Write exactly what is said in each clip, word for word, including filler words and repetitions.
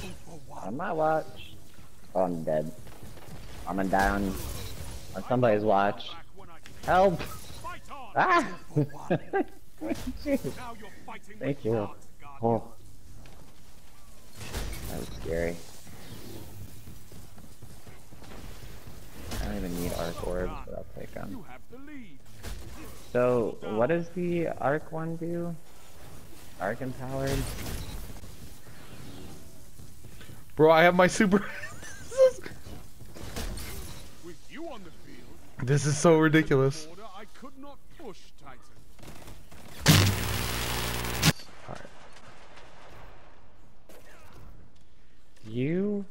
On my watch. Oh, I'm dead. I'm gonna die on, on somebody's watch. Help! Ah! Thank you. Oh. That was scary. I don't even need arc orbs, but I'll take them. So, what does the arc one do? Arc empowered? Bro, I have my super. This is so ridiculous. Alright. You...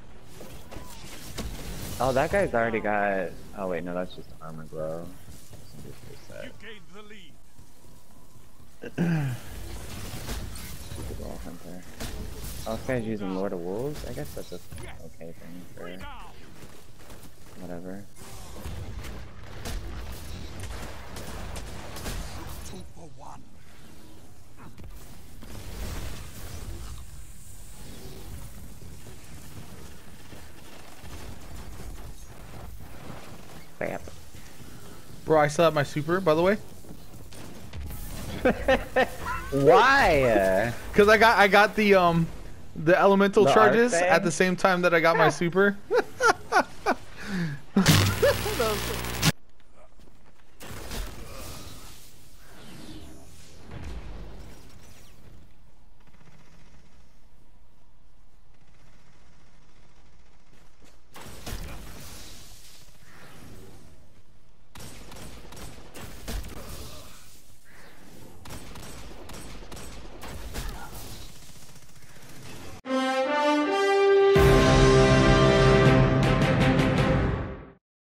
Oh, that guy's already got... Oh wait, no, that's just armor glow. You gained the lead. Stupid wall hunter. Oh, this guy's using Lord of Wolves? I guess that's a okay thing for... whatever. Two for one. Bam. Bro, I still have my super, by the way. Why? Cause I got I got the um the elemental the charges at the same time that I got my super.